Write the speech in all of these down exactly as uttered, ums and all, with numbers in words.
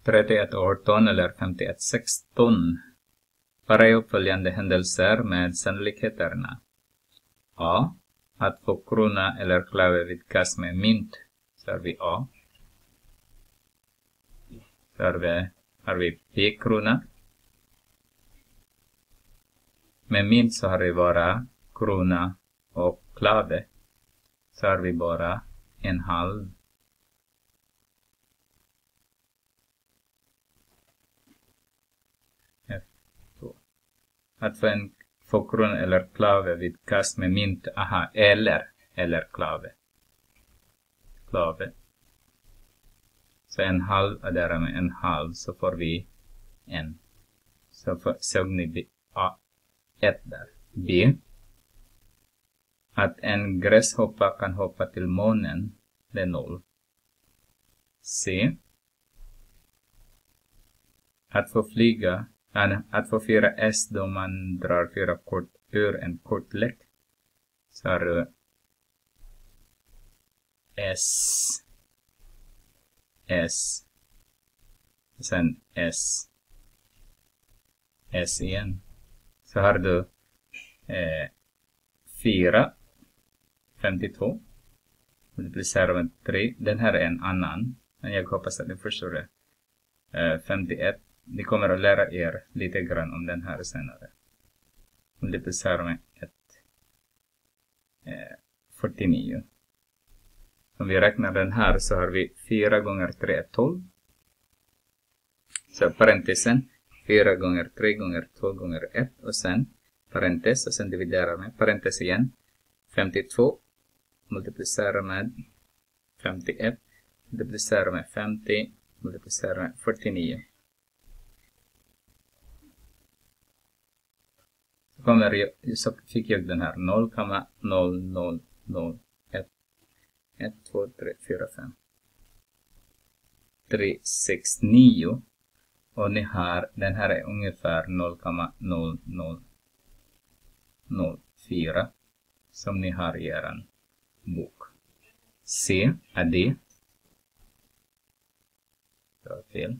trettioett arton eller femtioett sexton. Parejo följande händelser med sannolikheterna. A. Att få krona eller klave vid kast med mynt. Så har vi A. Så har vi, har vi P-krona. Med mynt så har vi bara krona och klave. Så har vi bara en halv. F två. Att få en få krona eller klave vid kast med mynt. Aha, eller, eller klave. Klave. Så en halv adderar med en halv så får vi en. Så för, såg ni A, ett där. B. Att en gräshoppa kan hoppa till månen. Det är noll. C. Att få flyga. Att få fyra S då man drar fyra kort ur en kortlek. Så har du S. S. Sen S. S igen. Så har du eh, fyra. femtiotvå. Multiplicerar med tre. Den här är en annan. Men jag hoppas att ni förstår det. Eh, femtioett. Ni kommer att lära er lite grann om den här senare. Multiplicerar med ett. Eh, fyrtionio. Om vi räknar den här så har vi fyra gånger tre är tolv. Så parentesen. fyra gånger tre gånger två gånger ett. Och sen parentes. Och sen dividerar med parentes igen. femtiotvå. Multiplicerar med femtioett. Multiplicerar med femtio. Multiplicerar med fyrtionio. Så, kommer jag, så fick jag den här noll komma noll noll noll ett. ett, två, tre, fyra, fem. tre, sex, nio. Och ni har, den här är ungefär noll komma noll noll noll fyra. Som ni har i er bok. C är det. Det var fel.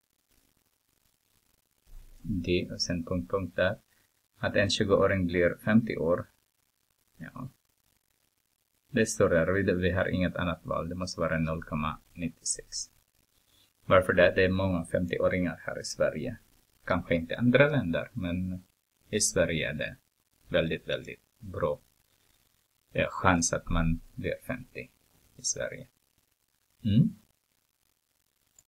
D och sen punkt, punkt där. Att en tjugoåring blir femtio år. Ja. Det står där. Vi har inget annat val. Det måste vara noll komma nittiosex. Varför det? Det är många femtioåringar här i Sverige. Kanske inte andra länder. Men i Sverige är det väldigt, väldigt bra. Det är chans att man blir femtio i Sverige. Mm.